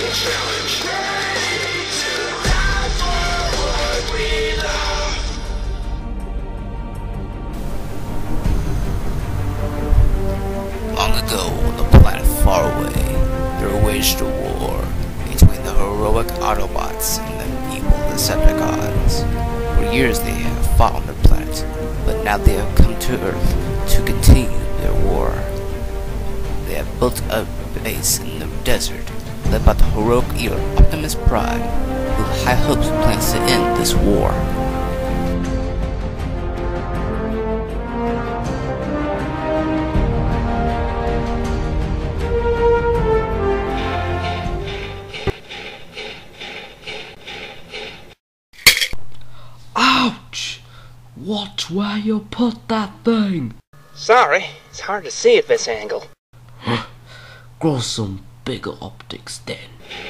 Long ago, on a planet far away, there waged a war between the heroic Autobots and the evil Decepticons. For years they have fought on their planet, but now they have come to Earth to continue their war. They have built a base in the desert, led by the heroic leader Optimus Prime, who with high hopes plans to end this war. Ouch! Watch where you put that thing! Sorry, it's hard to see at this angle. Grow some bigger optics then.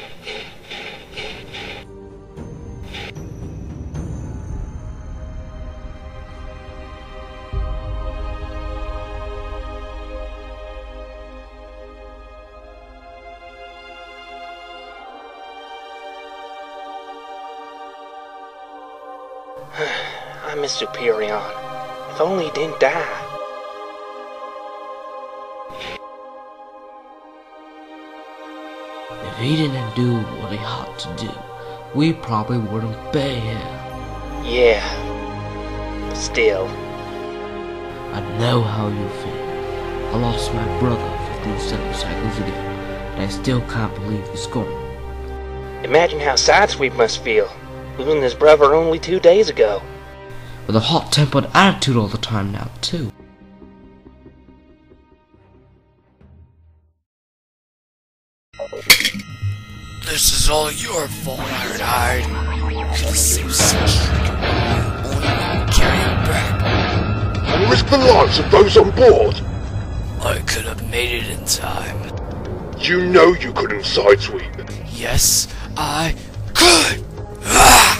I miss Superion. If only he didn't die. If he didn't do what he had to do, we probably wouldn't be here. Yeah. Still. I know how you feel. I lost my brother 15 cycles ago, and I still can't believe he's gone. Imagine how Sidesweep must feel, losing his brother only 2 days ago. With a hot-tempered attitude all the time now, too. This is all your fault, Ironhide. The same Slashercon. Only carry him back. And risk the lives of those on board? I could have made it in time. You know you couldn't sidesweep. Yes, I could! Ah!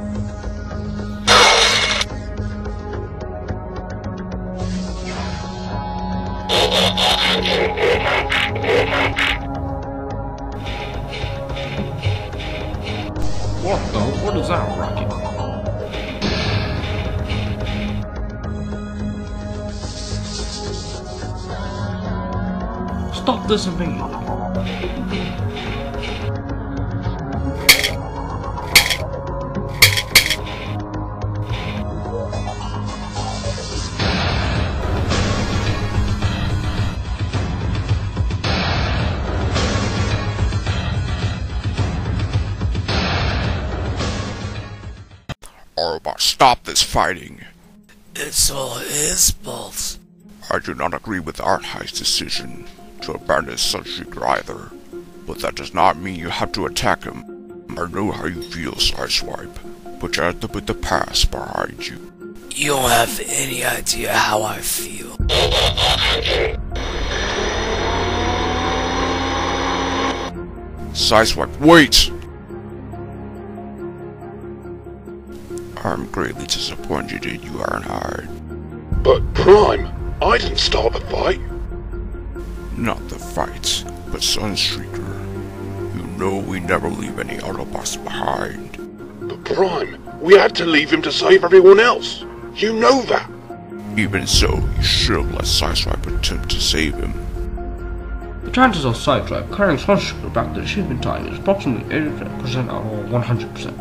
What is that racket? Stop this immediately. Autobots, stop this fighting. It's all his fault. I do not agree with Ironhide's decision to abandon Slashercon either, but that does not mean you have to attack him. I know how you feel, Sideswipe, but you have to put the past behind you. You don't have any idea how I feel. Sideswipe, wait! I'm greatly disappointed in you, Ironhide. But Prime, I didn't start the fight. Not the fight, but Sunstreaker. You know we never leave any Autobots behind. But Prime, we had to leave him to save everyone else. You know that. Even so, you should have let Sideswipe attempt to save him. The chances of Sideswipe carrying Slashercon back to the shipping time is approximately 80% out of 100%.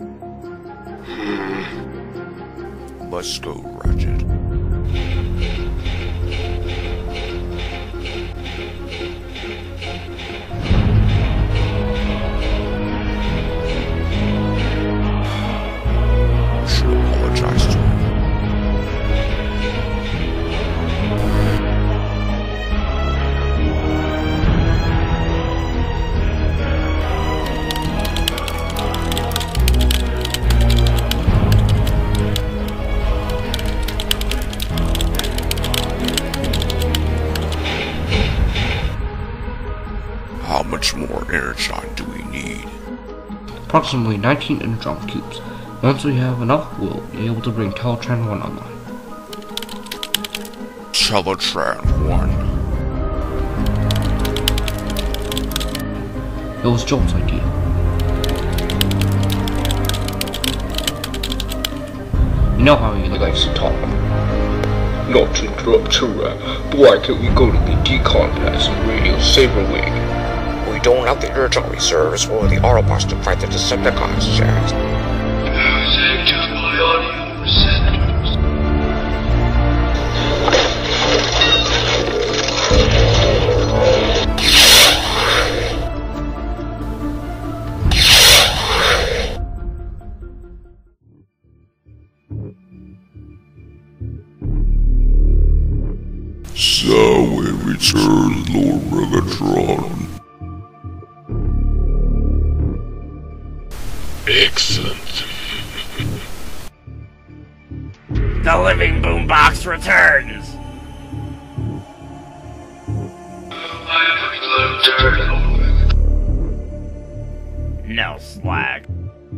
Let's go, Ratchet. I should apologize to him. How much more energon do we need? Approximately 19 energon cubes. Once we have enough, we'll be able to bring Teletran 1 online. Teletran 1. It was Joel's idea. You know how he likes to talk. Not to interrupt Tura, but why can't we go to the decon pass and radio Saber Wing? We don't have the urgent reserves or the Autobots to fight the Decepticons, Chaz. Music to my audio receptors. So we return, Lord Megatron. Excellent. The living boombox returns! No slag.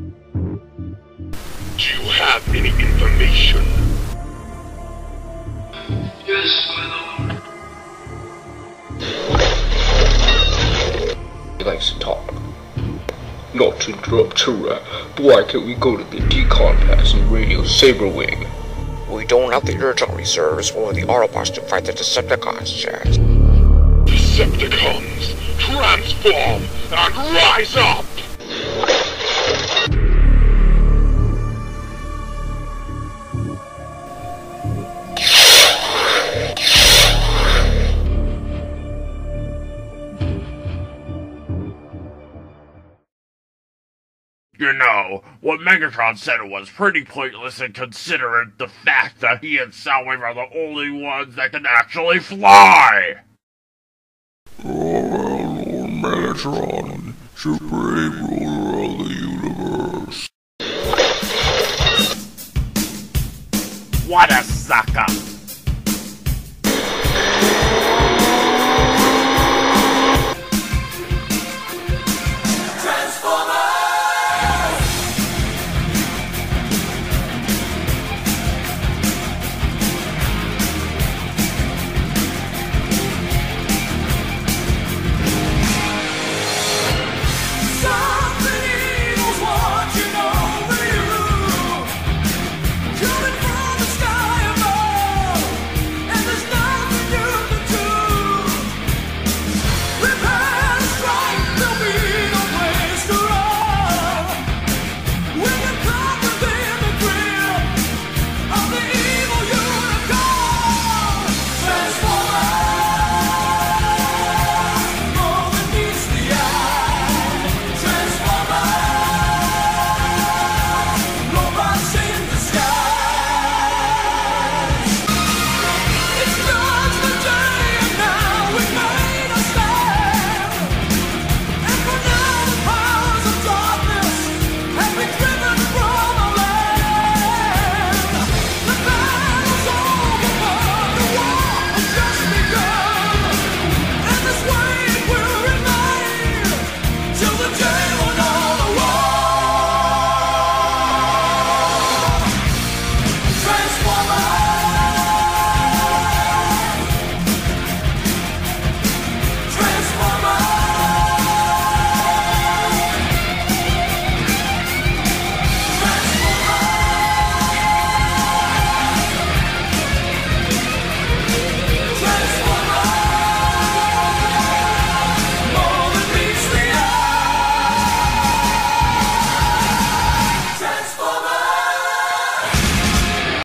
Do you have any information? Yes, my lord. He likes to talk. Not to interrupt Tura, but why can't we go to the decon pass and radio Saber Wing? We don't have the urgent reserves or the Autobots to fight the Decepticons, Chaz. Decepticons, transform and rise up! You know, what Megatron said was pretty pointless in considering the fact that he and Soundwave are the only ones that can actually fly! Lord Megatron, supreme ruler of the universe. What a sucker!